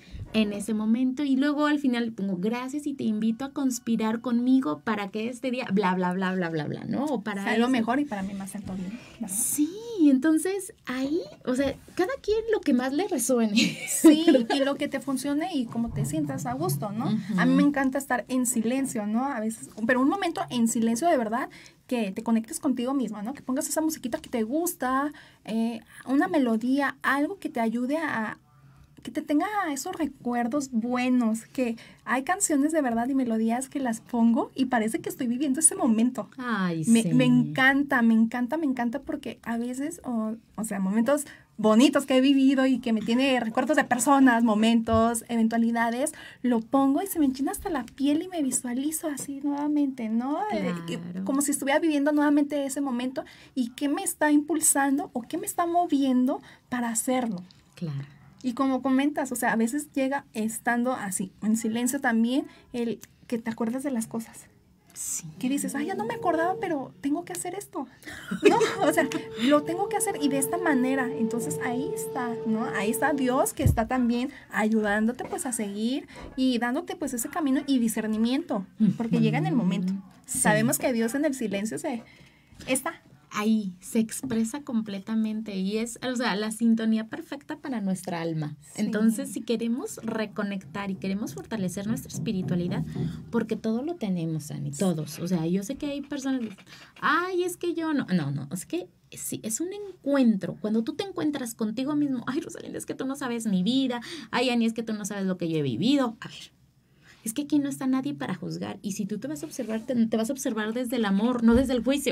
en ese momento. Y luego al final pongo gracias y te invito a conspirar conmigo para que este día, bla, bla, bla, bla, bla, bla, ¿no? O para Sea lo eso. mejor y para mí más alto bien, ¿verdad? Sí, entonces ahí, o sea, cada quien lo que más le resuene. Sí, y lo que te funcione y cómo te sientas a gusto, ¿no? Ujú. A mí me encanta estar en silencio, ¿no? A veces, pero un momento en silencio de verdad, que te conectes contigo misma, ¿no? Que pongas esa musiquita que te gusta, eh, una melodía, algo que te ayude a, que te tenga esos recuerdos buenos, que hay canciones de verdad y melodías que las pongo y parece que estoy viviendo ese momento. Ay, me, sí. me encanta, me encanta, me encanta porque a veces, o, o sea, momentos bonitos que he vivido y que me tiene recuerdos de personas, momentos, eventualidades, lo pongo y se me enchina hasta la piel y me visualizo así nuevamente, ¿no? Claro. Eh, como si estuviera viviendo nuevamente ese momento y qué me está impulsando o qué me está moviendo para hacerlo. Claro. Y como comentas, o sea, a veces llega estando así, en silencio también, el que te acuerdas de las cosas. Sí. Que dices, ay, ya no me acordaba, pero tengo que hacer esto, ¿no? O sea, lo tengo que hacer y de esta manera. Entonces, ahí está, ¿no? Ahí está Dios que está también ayudándote, pues, a seguir y dándote, pues, ese camino y discernimiento, porque uh-huh. llega en el momento. Sí. Sabemos que Dios en el silencio se está. Ahí se expresa completamente y es, o sea, la sintonía perfecta para nuestra alma. Sí. Entonces, si queremos reconectar y queremos fortalecer nuestra espiritualidad, porque todo lo tenemos, Ani, todos. O sea, yo sé que hay personas que dicen, ay, es que yo no. No, no, es que sí, es un encuentro. Cuando tú te encuentras contigo mismo, ay, Rosalinda, es que tú no sabes mi vida. Ay, Ani, es que tú no sabes lo que yo he vivido. A ver. Es que aquí no está nadie para juzgar. Y si tú te vas a observar, te, te vas a observar desde el amor, no desde el juicio.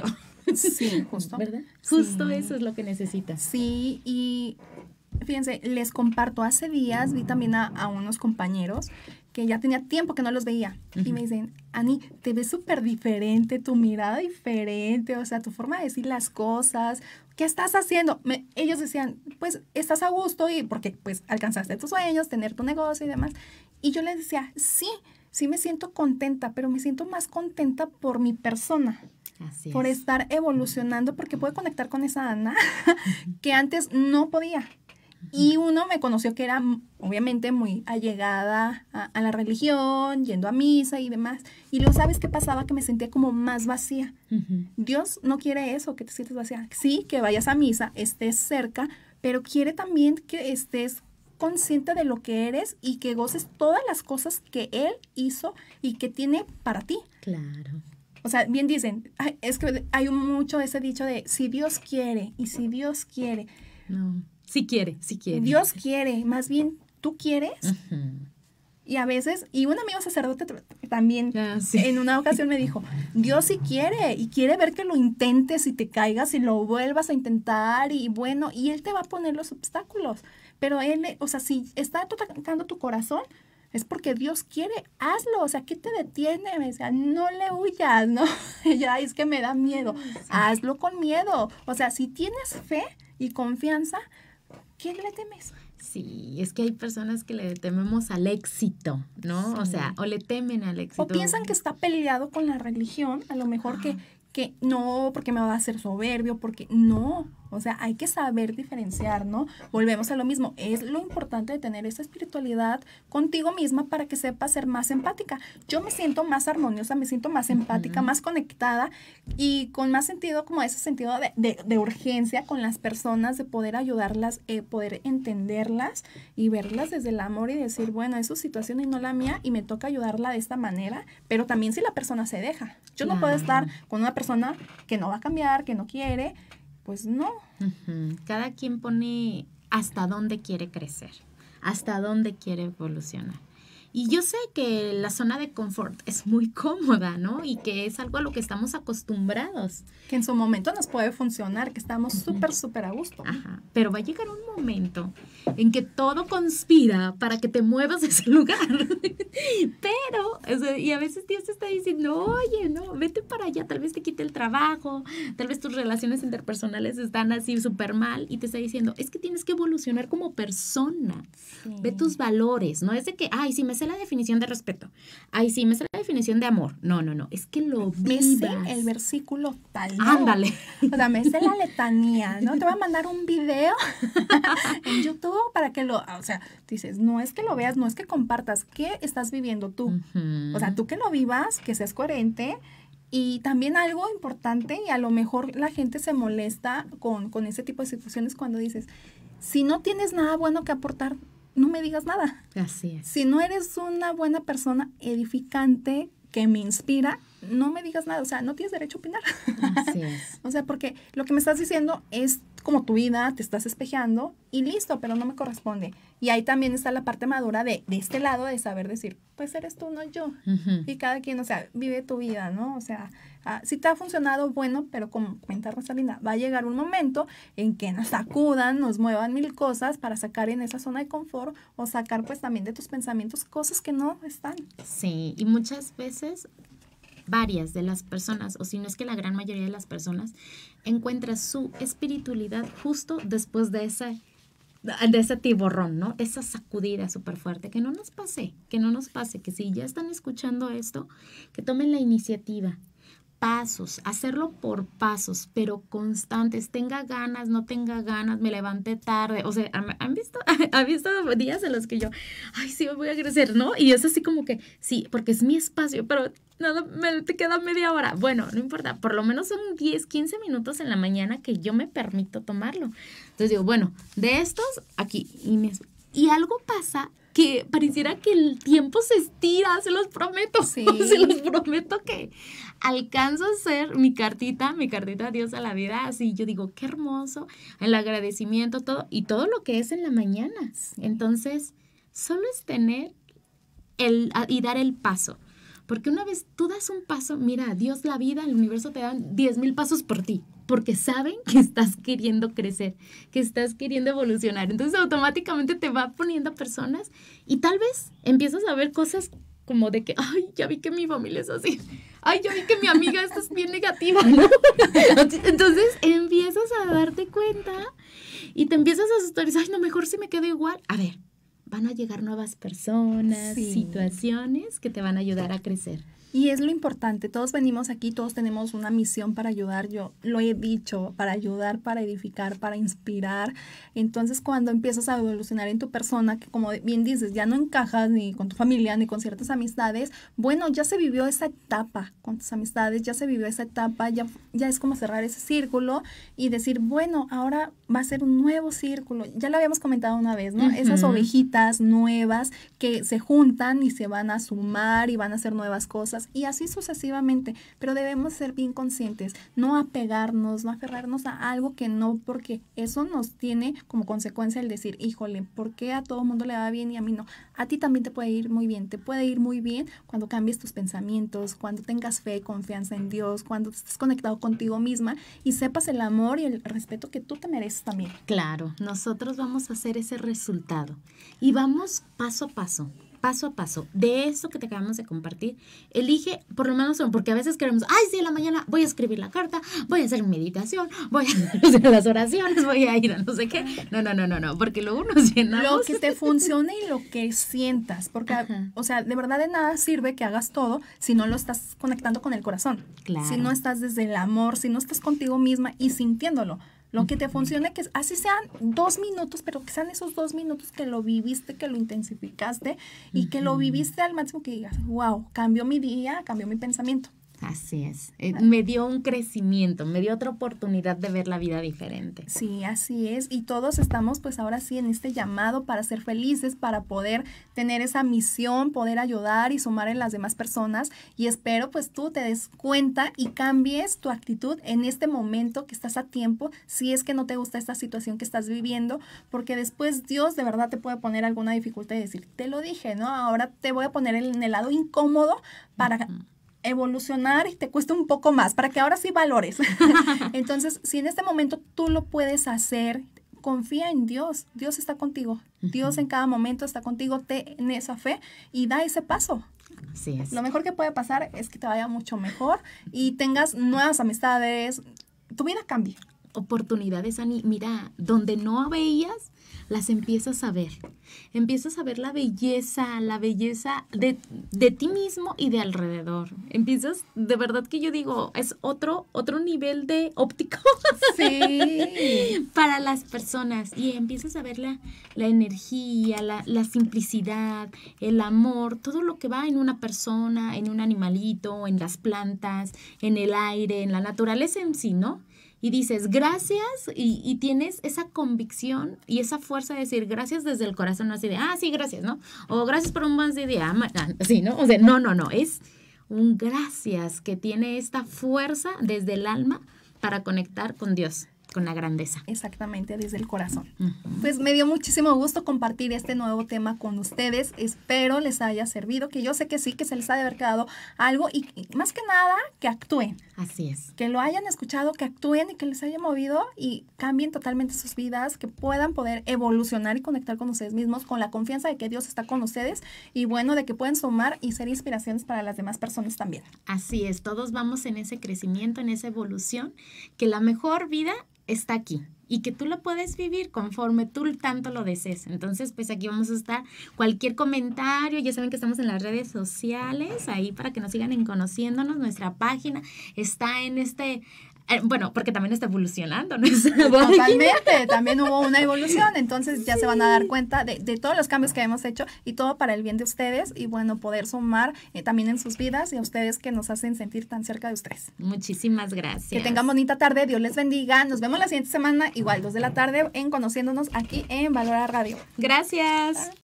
Sí, justo. ¿Verdad? Sí. Justo eso es lo que necesitas. Sí, y fíjense, les comparto, hace días vi también a, a unos compañeros que ya tenía tiempo que no los veía. Uh-huh. Y me dicen, Ani, te ves súper diferente, tu mirada diferente, o sea, tu forma de decir las cosas. ¿Qué estás haciendo? Me, ellos decían, pues, estás a gusto y porque, pues, alcanzaste tus sueños, tener tu negocio y demás. Y yo les decía, sí, sí me siento contenta, pero me siento más contenta por mi persona. Así por es. Estar evolucionando, porque puedo conectar con esa Ana que antes no podía. Y uno me conoció que era, obviamente, muy allegada a, a la religión, yendo a misa y demás. Y luego, ¿sabes qué pasaba? Que me sentía como más vacía. Uh-huh. Dios no quiere eso, que te sientes vacía. Sí, que vayas a misa, estés cerca, pero quiere también que estés consciente de lo que eres y que goces todas las cosas que Él hizo y que tiene para ti. Claro. O sea, bien dicen, ay, es que hay mucho ese dicho de si Dios quiere y si Dios quiere. No, si quiere, si quiere. Dios quiere, más bien tú quieres. Uh-huh. Y a veces, y un amigo sacerdote también ah, sí. en una ocasión me dijo, Dios sí quiere y quiere ver que lo intentes y te caigas y lo vuelvas a intentar y bueno, y Él te va a poner los obstáculos. Pero Él, o sea, si está tocando tu corazón, es porque Dios quiere, hazlo, o sea, ¿qué te detiene? Me decía, no le huyas, ¿no? Ya, es que me da miedo, sí. Hazlo con miedo. O sea, si tienes fe y confianza, ¿qué le temes? Sí, es que hay personas que le tememos al éxito, ¿no? Sí. O sea, o le temen al éxito. O piensan que está peleado con la religión, a lo mejor ah. que, que no, porque me va a hacer soberbio, porque no. O sea, hay que saber diferenciar, ¿no? Volvemos a lo mismo. Es lo importante de tener esa espiritualidad contigo misma para que sepas ser más empática. Yo me siento más armoniosa, me siento más empática, uh-huh. más conectada y con más sentido, como ese sentido de, de, de urgencia con las personas, de poder ayudarlas, eh, poder entenderlas y verlas desde el amor y decir, bueno, es su situación y no la mía y me toca ayudarla de esta manera, pero también si la persona se deja. Yo claro. no puedo estar con una persona que no va a cambiar, que no quiere. Pues no. Uh-huh. Cada quien pone hasta dónde quiere crecer, hasta dónde quiere evolucionar. Y yo sé que la zona de confort es muy cómoda, ¿no? Y que es algo a lo que estamos acostumbrados. Que en su momento nos puede funcionar, que estamos súper, uh-huh. súper a gusto. Ajá. Pero va a llegar un momento en que todo conspira para que te muevas de ese lugar. Pero, o sea, y a veces Dios te está diciendo, oye, no, vete para allá, tal vez te quite el trabajo, tal vez tus relaciones interpersonales están así súper mal, y te está diciendo, es que tienes que evolucionar como persona. Sí. Ve tus valores, no es de que, ay, sí, me sé la definición de respeto, ay, sí, me sé la definición de amor. No, no, no, es que lo vivas. Me sé el versículo tal. ¿No? Ándale. O sea, me sé la letanía, ¿no? Te voy a mandar un video en YouTube para que lo, o sea, dices, no es que lo veas, no es que compartas, ¿qué estás viviendo tú? Uh-huh. O sea, tú que lo vivas, que seas coherente. Y también algo importante, y a lo mejor la gente se molesta con, con ese tipo de situaciones cuando dices, si no tienes nada bueno que aportar, no me digas nada. Así es. Si no eres una buena persona edificante que me inspira, no me digas nada. O sea, no tienes derecho a opinar. Así es. O sea, porque lo que me estás diciendo es como tu vida, te estás espejeando y listo, pero no me corresponde. Y ahí también está la parte madura de, de este lado de saber decir, pues eres tú, no yo. Ujú. Y cada quien, o sea, vive tu vida, ¿no? O sea, ah, si te ha funcionado, bueno, pero como comenta Rosalinda, va a llegar un momento en que nos sacudan, nos muevan mil cosas para sacar en esa zona de confort o sacar pues también de tus pensamientos cosas que no están. Sí, y muchas veces varias de las personas, o si no es que la gran mayoría de las personas, encuentra su espiritualidad justo después de ese, de ese tiborrón, ¿no? De esa sacudida súper fuerte. Que no nos pase, que no nos pase, que si ya están escuchando esto, que tomen la iniciativa. Pasos, hacerlo por pasos, pero constantes, tenga ganas, no tenga ganas, me levanté tarde, o sea, ¿han, han visto? ¿Han visto días en los que yo, ay, sí, voy a crecer, ¿no? Y es así como que, sí, porque es mi espacio, pero nada, me te queda media hora. Bueno, no importa, por lo menos son diez, quince minutos en la mañana que yo me permito tomarlo. Entonces digo, bueno, de estos, aquí, y, me, y algo pasa que pareciera que el tiempo se estira, se los prometo, Sí. se los prometo que alcanzo a hacer mi cartita, mi cartita Dios a la vida, así yo digo, qué hermoso, el agradecimiento, todo, y todo lo que es en la mañana. Entonces, solo es tener el, y dar el paso, porque una vez tú das un paso, mira, Dios, la vida, el universo te dan diez mil pasos por ti, porque saben que estás queriendo crecer, que estás queriendo evolucionar. Entonces automáticamente te va poniendo personas y tal vez empiezas a ver cosas como de que, ay, ya vi que mi familia es así. Ay, ya vi que mi amiga esta es bien negativa, ¿no? Entonces empiezas a darte cuenta y te empiezas a asustar y dices, ay, no, mejor si me quedo igual. A ver, van a llegar nuevas personas, Sí. situaciones que te van a ayudar a crecer. Y es lo importante, todos venimos aquí, todos tenemos una misión para ayudar, yo lo he dicho, para ayudar, para edificar, para inspirar. Entonces cuando empiezas a evolucionar en tu persona, que como bien dices, ya no encajas ni con tu familia ni con ciertas amistades, bueno, ya se vivió esa etapa con tus amistades, ya se vivió esa etapa, ya, ya es como cerrar ese círculo y decir, bueno, ahora va a ser un nuevo círculo. Ya lo habíamos comentado una vez, ¿no? Uh-huh. Esas ovejitas nuevas que se juntan y se van a sumar y van a hacer nuevas cosas. Y así sucesivamente, pero debemos ser bien conscientes, no apegarnos, no aferrarnos a algo que no, porque eso nos tiene como consecuencia el decir, híjole, ¿por qué a todo mundo le va bien y a mí no? A ti también te puede ir muy bien, te puede ir muy bien cuando cambies tus pensamientos, cuando tengas fe, confianza en Dios, cuando estés conectado contigo misma y sepas el amor y el respeto que tú te mereces también. Claro, nosotros vamos a hacer ese resultado y vamos paso a paso. Paso a paso, de eso que te acabamos de compartir, elige, por lo menos, porque a veces queremos, ay, sí, en la mañana voy a escribir la carta, voy a hacer meditación, voy a hacer las oraciones, voy a ir a no sé qué. No, no, no, no, no, porque luego nos llenamos. Lo que te funcione y lo que sientas, porque, Ajá. o sea, de verdad de nada sirve que hagas todo si no lo estás conectando con el corazón. Claro. Si no estás desde el amor, si no estás contigo misma y sintiéndolo. Lo que te funcione, que así sean dos minutos, pero que sean esos dos minutos que lo viviste, que lo intensificaste y uh-huh. que lo viviste al máximo, que digas, wow, cambió mi día, cambió mi pensamiento. Así es. Eh, me dio un crecimiento, me dio otra oportunidad de ver la vida diferente. Sí, así es. Y todos estamos pues ahora sí en este llamado para ser felices, para poder tener esa misión, poder ayudar y sumar en las demás personas. Y espero pues tú te des cuenta y cambies tu actitud en este momento que estás a tiempo, si es que no te gusta esta situación que estás viviendo, porque después Dios de verdad te puede poner alguna dificultad y decir, te lo dije, ¿no? Ahora te voy a poner en el lado incómodo para... Uh-huh. evolucionar y te cuesta un poco más para que ahora sí valores. Entonces, si en este momento tú lo puedes hacer, confía en Dios. Dios está contigo. Uh-huh. Dios en cada momento está contigo. Ten esa fe y da ese paso. Así es. Lo mejor que puede pasar es que te vaya mucho mejor y tengas nuevas amistades. Tu vida cambie. Oportunidades, Ani. Mira, donde no veías, las empiezas a ver. Empiezas a ver la belleza, la belleza de, de ti mismo y de alrededor. Empiezas, de verdad que yo digo, es otro, otro nivel de óptico. Sí. Para las personas. Y empiezas a ver la, la energía, la, la simplicidad, el amor, todo lo que va en una persona, en un animalito, en las plantas, en el aire, en la naturaleza en sí, ¿no? Y dices, gracias, y, y tienes esa convicción y esa fuerza de decir gracias desde el corazón, así de, ah, sí, gracias, ¿no? O gracias por un buen día, así, ¿no? O sea, no, no, no, es un gracias que tiene esta fuerza desde el alma para conectar con Dios, con la grandeza. Exactamente, desde el corazón. Uh-huh. Pues me dio muchísimo gusto compartir este nuevo tema con ustedes. Espero les haya servido, que yo sé que sí, que se les ha de haber quedado algo y, y más que nada, que actúen. Así es. Que lo hayan escuchado, que actúen y que les haya movido y cambien totalmente sus vidas, que puedan poder evolucionar y conectar con ustedes mismos, con la confianza de que Dios está con ustedes y bueno, de que pueden sumar y ser inspiraciones para las demás personas también. Así es, todos vamos en ese crecimiento, en esa evolución, que la mejor vida está aquí y que tú lo puedes vivir conforme tú tanto lo desees. Entonces, pues aquí vamos a estar. Cualquier comentario, ya saben que estamos en las redes sociales, ahí para que nos sigan en conociéndonos. Nuestra página está en este... Eh, bueno, porque también está evolucionando nuestra página. Totalmente, también hubo una evolución, entonces ya sí. se van a dar cuenta de, de todos los cambios que hemos hecho y todo para el bien de ustedes y bueno, poder sumar eh, también en sus vidas y a ustedes que nos hacen sentir tan cerca de ustedes. Muchísimas gracias. Que tengan bonita tarde, Dios les bendiga, nos vemos la siguiente semana, igual dos de la tarde en Conociéndonos aquí en Valora Radio. Gracias.